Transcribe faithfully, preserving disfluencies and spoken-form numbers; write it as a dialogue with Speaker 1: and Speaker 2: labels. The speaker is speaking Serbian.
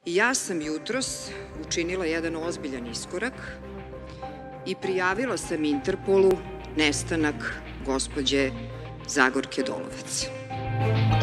Speaker 1: Ja sam jutros učinila jedan ozbiljan iskorak i prijavila sam Interpolu nestanak gospođe Zagorke Dolovac.